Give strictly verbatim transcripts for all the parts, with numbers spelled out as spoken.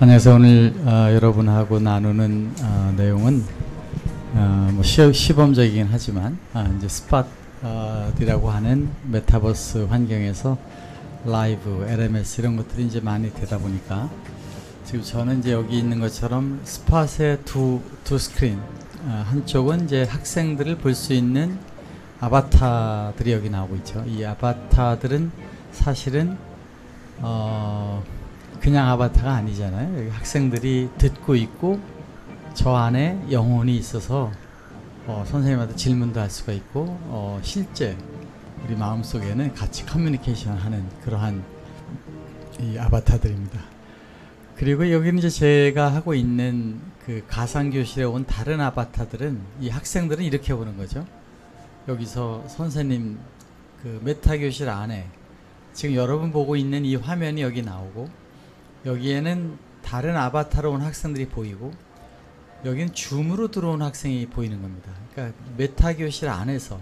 안녕하세요. 오늘 어, 여러분하고 나누는 어, 내용은 어, 뭐 시, 시범적이긴 하지만 아, 이제 스팟이라고 하는 메타버스 환경에서 라이브, 엘엠에스 이런 것들이 이제 많이 되다 보니까 지금 저는 이제 여기 있는 것처럼 스팟의 두, 두 스크린, 어, 한쪽은 이제 학생들을 볼 수 있는 아바타들이 여기 나오고 있죠. 이 아바타들은 사실은 어, 그냥 아바타가 아니잖아요. 여기 학생들이 듣고 있고 저 안에 영혼이 있어서 어, 선생님한테 질문도 할 수가 있고 어, 실제 우리 마음속에는 같이 커뮤니케이션 하는 그러한 이 아바타들입니다. 그리고 여기는 이제 제가 하고 있는 그 가상교실에 온 다른 아바타들은 이 학생들은 이렇게 보는 거죠. 여기서 선생님 그 메타교실 안에 지금 여러분 보고 있는 이 화면이 여기 나오고 여기에는 다른 아바타로 온 학생들이 보이고 여기는 줌으로 들어온 학생이 보이는 겁니다. 그러니까 메타교실 안에서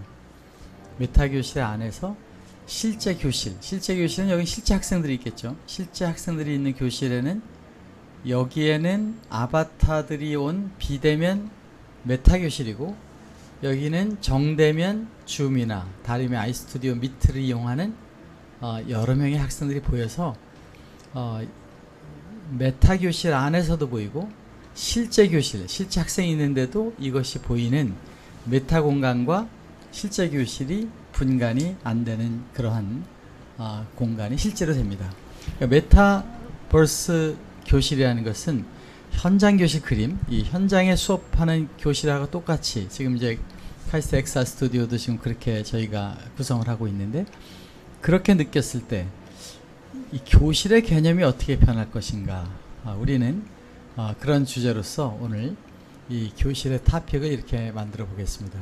메타교실 안에서 실제 교실, 실제 교실은 여기 실제 학생들이 있겠죠. 실제 학생들이 있는 교실에는 여기에는 아바타들이 온 비대면 메타교실이고 여기는 정대면 줌이나 다름의 아이스튜디오 미트를 이용하는 어, 여러 명의 학생들이 보여서 어, 메타교실 안에서도 보이고 실제 교실, 실제 학생이 있는데도 이것이 보이는 메타 공간과 실제 교실이 분간이 안 되는 그러한 어, 공간이 실제로 됩니다. 그러니까 메타버스 교실이라는 것은 현장 교실 그림, 이 현장에 수업하는 교실하고 똑같이 지금 이제 카이스트 엑사 스튜디오도 지금 그렇게 저희가 구성을 하고 있는데 그렇게 느꼈을 때 이 교실의 개념이 어떻게 변할 것인가 아, 우리는 어, 그런 주제로서 오늘 이 교실의 토픽을 이렇게 만들어 보겠습니다.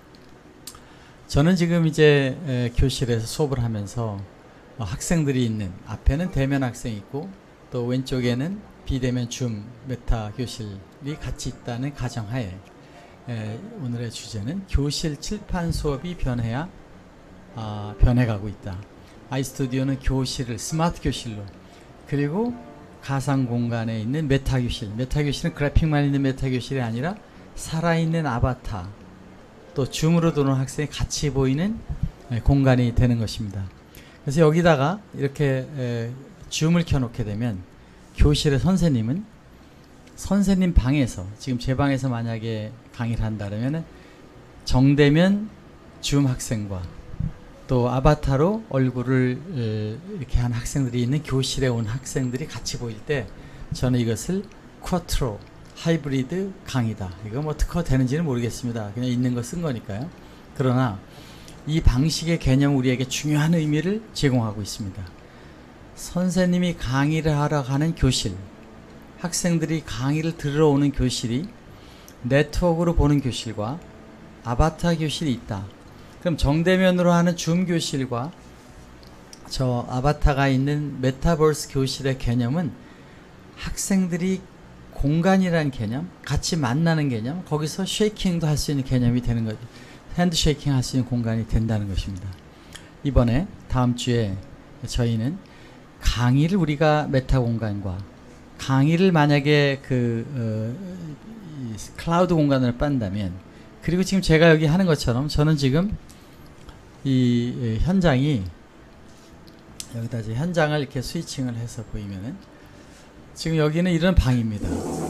저는 지금 이제 에, 교실에서 수업을 하면서 어, 학생들이 있는 앞에는 대면 학생이 있고 또 왼쪽에는 비대면 줌 메타 교실이 같이 있다는 가정하에 에, 오늘의 주제는 교실 칠판 수업이 변해야 어, 변해가고 있다. 아이스튜디오는 교실을 스마트 교실로 그리고 가상 공간에 있는 메타 교실, 메타 교실은 그래픽만 있는 메타 교실이 아니라 살아있는 아바타 또 줌으로 들어오는 학생이 같이 보이는 에, 공간이 되는 것입니다. 그래서 여기다가 이렇게 에, 줌을 켜놓게 되면 교실의 선생님은 선생님 방에서 지금 제 방에서 만약에 강의를 한다면 정대면 줌 학생과 또 아바타로 얼굴을 이렇게 한 학생들이 있는 교실에 온 학생들이 같이 보일 때 저는 이것을 쿼트로 하이브리드 강의다. 이거 뭐 특허 되는지는 모르겠습니다. 그냥 있는 거 쓴 거니까요. 그러나 이 방식의 개념 우리에게 중요한 의미를 제공하고 있습니다. 선생님이 강의를 하러 가는 교실, 학생들이 강의를 들으러 오는 교실이 네트워크로 보는 교실과 아바타 교실이 있다. 그럼 정대면으로 하는 줌 교실과 저 아바타가 있는 메타버스 교실의 개념은 학생들이 공간이라는 개념, 같이 만나는 개념, 거기서 쉐이킹도 할 수 있는 개념이 되는 거죠. 핸드 쉐이킹 할 수 있는 공간이 된다는 것입니다. 이번에 다음 주에 저희는 강의를 우리가 메타 공간과 강의를 만약에 그 어, 이 클라우드 공간으로 빤다면 그리고 지금 제가 여기 하는 것처럼 저는 지금 이 현장이 여기다 이제 현장을 이렇게 스위칭을 해서 보이면은 지금 여기는 이런 방입니다.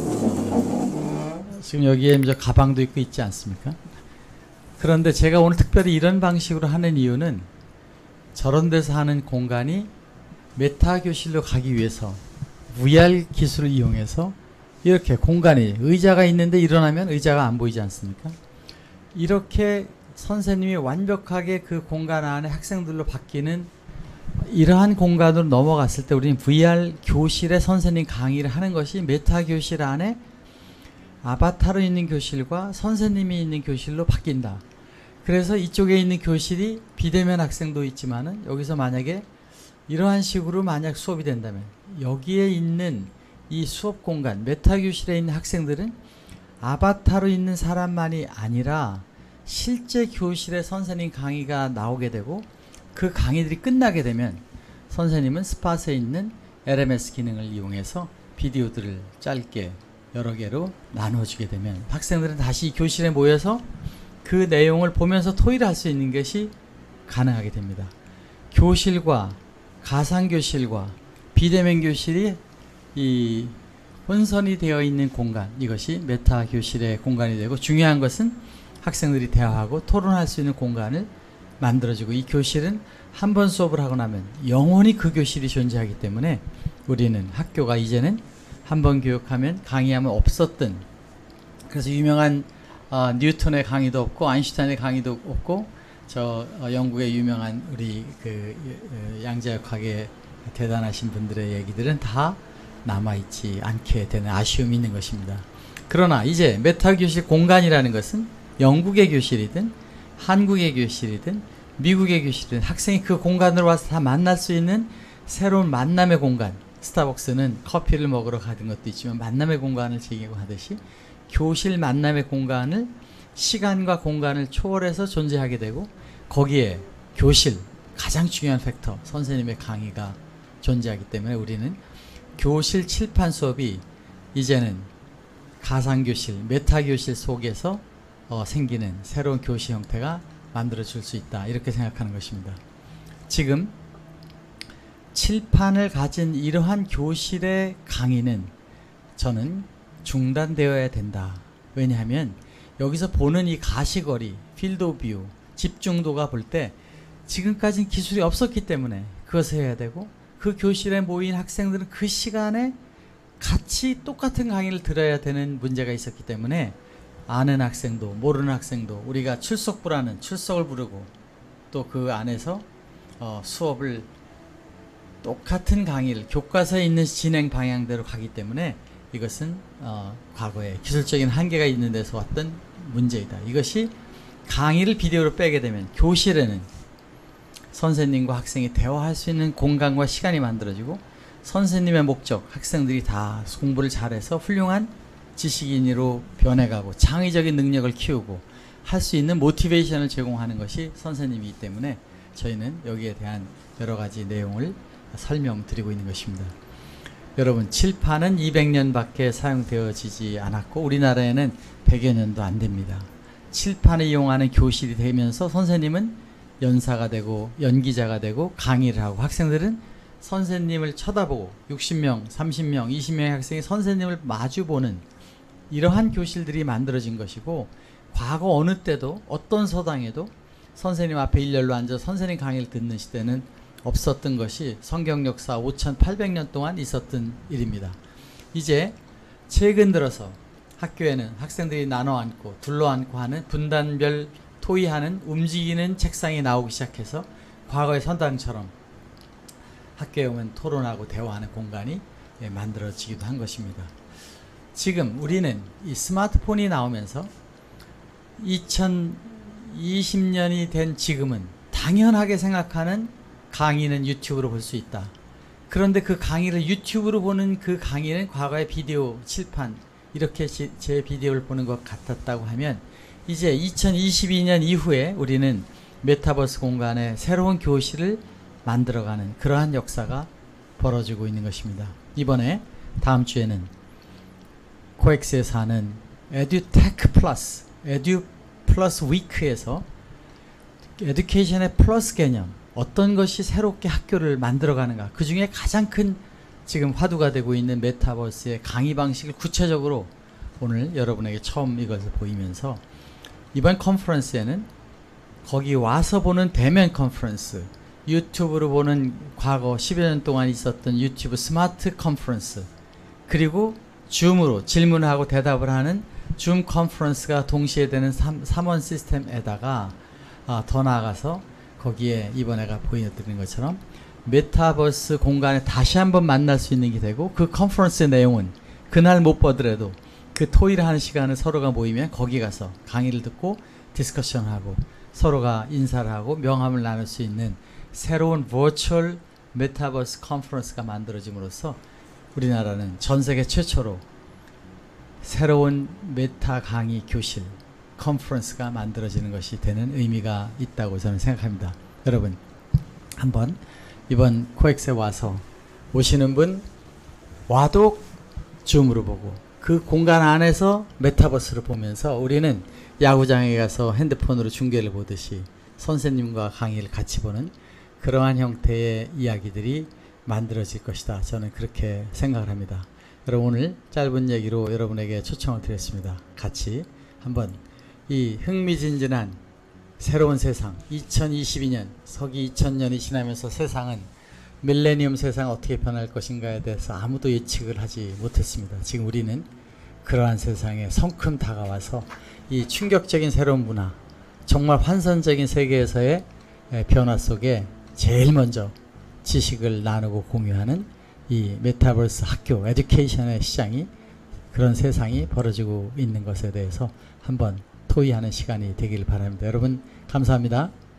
지금 여기에 이제 가방도 있고 있지 않습니까? 그런데 제가 오늘 특별히 이런 방식으로 하는 이유는 저런 데서 하는 공간이 메타 교실로 가기 위해서 브이알 기술을 이용해서 이렇게 공간이 의자가 있는데 일어나면 의자가 안 보이지 않습니까? 이렇게 선생님이 완벽하게 그 공간 안에 학생들로 바뀌는 이러한 공간으로 넘어갔을 때 우리는 브이알 교실에 선생님 강의를 하는 것이 메타 교실 안에 아바타로 있는 교실과 선생님이 있는 교실로 바뀐다. 그래서 이쪽에 있는 교실이 비대면 학생도 있지만은 여기서 만약에 이러한 식으로 만약 수업이 된다면 여기에 있는 이 수업 공간 메타 교실에 있는 학생들은 아바타로 있는 사람만이 아니라 실제 교실에 선생님 강의가 나오게 되고 그 강의들이 끝나게 되면 선생님은 스팟에 있는 엘엠에스 기능을 이용해서 비디오들을 짧게 여러 개로 나눠주게 되면 학생들은 다시 교실에 모여서 그 내용을 보면서 토의를 할 수 있는 것이 가능하게 됩니다. 교실과 가상교실과 비대면 교실이 이 혼선이 되어 있는 공간, 이것이 메타 교실의 공간이 되고, 중요한 것은 학생들이 대화하고 토론할 수 있는 공간을 만들어주고, 이 교실은 한 번 수업을 하고 나면 영원히 그 교실이 존재하기 때문에 우리는 학교가 이제는 한 번 교육하면 강의하면 없었던, 그래서 유명한 어, 뉴턴의 강의도 없고 아인슈타인의 강의도 없고 저 어, 영국의 유명한 우리 그 어, 양자역학의 대단하신 분들의 얘기들은 다 남아있지 않게 되는 아쉬움이 있는 것입니다. 그러나 이제 메타교실 공간이라는 것은 영국의 교실이든 한국의 교실이든 미국의 교실이든 학생이 그 공간으로 와서 다 만날 수 있는 새로운 만남의 공간, 스타벅스는 커피를 먹으러 가는 것도 있지만 만남의 공간을 제기하고 하듯이 교실 만남의 공간을 시간과 공간을 초월해서 존재하게 되고, 거기에 교실, 가장 중요한 팩터, 선생님의 강의가 존재하기 때문에 우리는 교실 칠판 수업이 이제는 가상교실, 메타교실 속에서 어, 생기는 새로운 교실 형태가 만들어질 수 있다, 이렇게 생각하는 것입니다. 지금 칠판을 가진 이러한 교실의 강의는 저는 중단되어야 된다. 왜냐하면 여기서 보는 이 가시거리, 필드 오브 뷰, 집중도가 볼 때 지금까지는 기술이 없었기 때문에 그것을 해야 되고, 그 교실에 모인 학생들은 그 시간에 같이 똑같은 강의를 들어야 되는 문제가 있었기 때문에 아는 학생도 모르는 학생도 우리가 출석부라는 출석을 부르고 또 그 안에서 어, 수업을 똑같은 강의를 교과서에 있는 진행 방향대로 가기 때문에 이것은 어, 과거에 기술적인 한계가 있는 데서 왔던 문제이다. 이것이 강의를 비디오로 빼게 되면 교실에는 선생님과 학생이 대화할 수 있는 공간과 시간이 만들어지고, 선생님의 목적, 학생들이 다 공부를 잘해서 훌륭한 지식인으로 변해가고 창의적인 능력을 키우고 할 수 있는 모티베이션을 제공하는 것이 선생님이기 때문에 저희는 여기에 대한 여러 가지 내용을 설명드리고 있는 것입니다. 여러분, 칠판은 이백 년밖에 사용되어지지 않았고 우리나라에는 백여 년도 안 됩니다. 칠판을 이용하는 교실이 되면서 선생님은 연사가 되고 연기자가 되고 강의를 하고, 학생들은 선생님을 쳐다보고 육십 명, 삼십 명, 이십 명의 학생이 선생님을 마주보는 이러한 교실들이 만들어진 것이고, 과거 어느 때도 어떤 서당에도 선생님 앞에 일렬로 앉아 선생님 강의를 듣는 시대는 없었던 것이 성경 역사 오천팔백 년 동안 있었던 일입니다. 이제 최근 들어서 학교에는 학생들이 나눠 앉고 둘러 앉고 하는 분단별 토의하는 움직이는 책상이 나오기 시작해서 과거의 선당처럼 학교에 오면 토론하고 대화하는 공간이 만들어지기도 한 것입니다. 지금 우리는 이 스마트폰이 나오면서 이천이십 년이 된 지금은 당연하게 생각하는 강의는 유튜브로 볼 수 있다. 그런데 그 강의를 유튜브로 보는 그 강의는 과거의 비디오 칠판 이렇게 제 비디오를 보는 것 같았다고 하면, 이제 이천이십이 년 이후에 우리는 메타버스 공간에 새로운 교실을 만들어가는 그러한 역사가 벌어지고 있는 것입니다. 이번에 다음 주에는 코엑스에서 하는 에듀테크 플러스, 에듀 플러스 위크에서 에듀케이션의 플러스 개념, 어떤 것이 새롭게 학교를 만들어가는가, 그 중에 가장 큰 지금 화두가 되고 있는 메타버스의 강의 방식을 구체적으로 오늘 여러분에게 처음 이것을 보이면서, 이번 컨퍼런스에는 거기 와서 보는 대면 컨퍼런스, 유튜브로 보는 과거 십여 년 동안 있었던 유튜브 스마트 컨퍼런스, 그리고 줌으로 질문하고 대답을 하는 줌 컨퍼런스가 동시에 되는 삼 원 시스템에다가 아, 더 나아가서 거기에 이번에가 보여드리는 것처럼 메타버스 공간에 다시 한번 만날 수 있는 게 되고, 그 컨퍼런스의 내용은 그날 못 보더라도 그 토의를 하는 시간을 서로가 모이면 거기 가서 강의를 듣고 디스커션하고 서로가 인사를 하고 명함을 나눌 수 있는 새로운 버추얼 메타버스 컨퍼런스가 만들어짐으로써 우리나라는 전 세계 최초로 새로운 메타 강의 교실 컨퍼런스가 만들어지는 것이 되는 의미가 있다고 저는 생각합니다. 여러분, 한번 이번 코엑스에 와서 오시는 분 와도 줌으로 보고 그 공간 안에서 메타버스를 보면서 우리는 야구장에 가서 핸드폰으로 중계를 보듯이 선생님과 강의를 같이 보는 그러한 형태의 이야기들이 만들어질 것이다. 저는 그렇게 생각을 합니다. 여러분 오늘 짧은 얘기로 여러분에게 초청을 드렸습니다. 같이 한번 이 흥미진진한 새로운 세상 이천이십이 년 서기 이천 년이 지나면서 세상은 밀레니엄 세상 어떻게 변할 것인가에 대해서 아무도 예측을 하지 못했습니다. 지금 우리는 그러한 세상에 성큼 다가와서 이 충격적인 새로운 문화 정말 환상적인 세계에서의 변화 속에 제일 먼저 지식을 나누고 공유하는 이 메타버스 학교 에듀케이션의 시장이 그런 세상이 벌어지고 있는 것에 대해서 한번 토의하는 시간이 되길 바랍니다. 여러분 감사합니다.